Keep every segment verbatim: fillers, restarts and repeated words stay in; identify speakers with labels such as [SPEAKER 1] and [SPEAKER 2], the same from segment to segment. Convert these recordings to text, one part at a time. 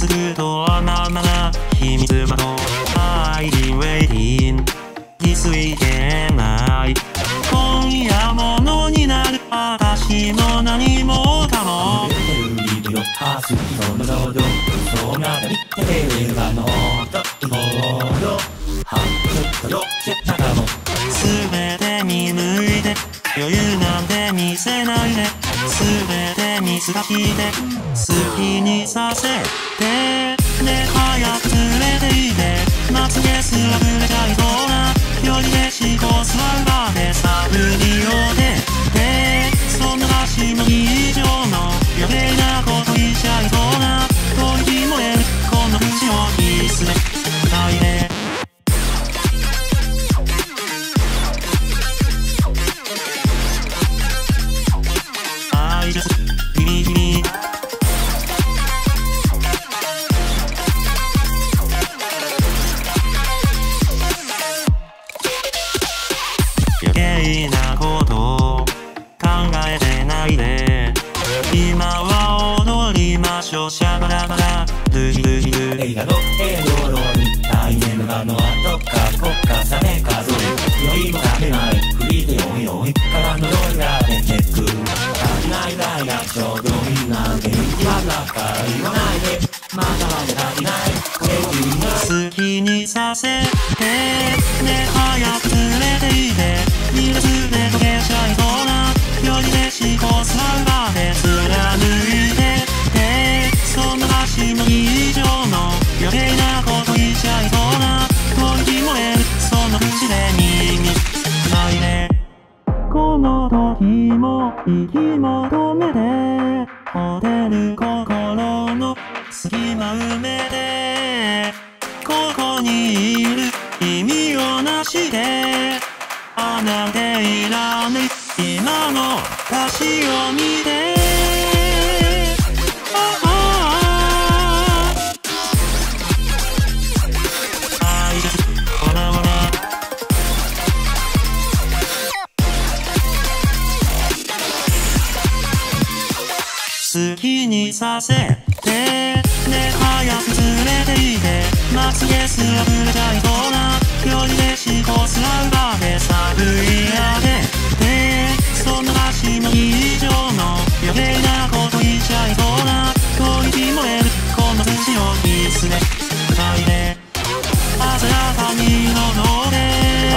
[SPEAKER 1] するとはななな秘密窓 I've been waiting This weekend night 今夜ものになる私の何もかも
[SPEAKER 2] ハース人の労働そうなりてれるがのともどはっとどけたかも
[SPEAKER 1] すべて見抜いて余裕なんて見せないですべて見透かして好きにさせてね早く連れていてまつげすら触れちゃいそうな距離で思考する場で探りをででそんな足の以上の余計なこと言っちゃいそうな取り燃えるこの口をキスで大変余計なことを考えてないで今は踊りましょうシャバラバラルヒルヒル
[SPEAKER 2] 映画の映像ローに大変のがのはどっかこっかさね数え酔いも食べない振りでおいおいからのロイが出てくる足りない代がちょうどいいなんて今だから言わないでまだまだ足りない
[SPEAKER 1] 好きにさせてね早く連れていてミラスで溶けちゃいそうな距離で思考する場で貫いてでそんな足の以上の余計なこと言っちゃいそうな取り燃えるその口で耳ないねこの時も息求めてホテル心の隙間埋めてここにいる意味をなしてあなたいらぬ今の私を見て愛ですほらほら好きにさせてね早く連れていてまつげすら触れちゃいそうな距離で思考する場で探り当ててそんな足の以上の余計なこと言っちゃいそうな取り燃えるこの筋をキスで二人で鮮やかに踊れ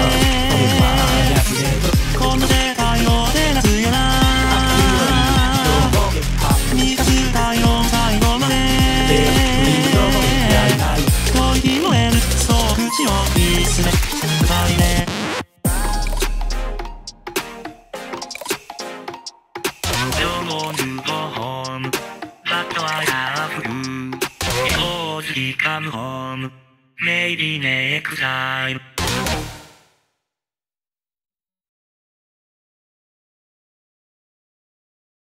[SPEAKER 1] この世界を照らすよな満たす太陽最後まで取り燃えるそう口をキスで二人でDon't go home, but I have to. Because he come home, maybe next time.